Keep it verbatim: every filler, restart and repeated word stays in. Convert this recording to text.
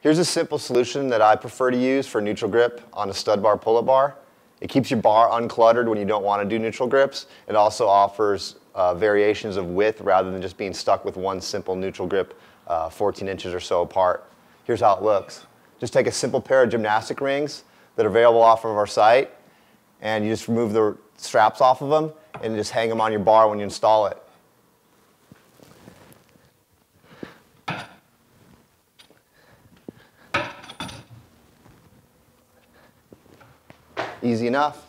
Here's a simple solution that I prefer to use for neutral grip on a stud bar pull-up bar. It keeps your bar uncluttered when you don't want to do neutral grips. It also offers uh, variations of width rather than just being stuck with one simple neutral grip uh, fourteen inches or so apart. Here's how it looks. Just take a simple pair of gymnastic rings that are available off of our site, and you just remove the straps off of them and just hang them on your bar when you install it. Easy enough.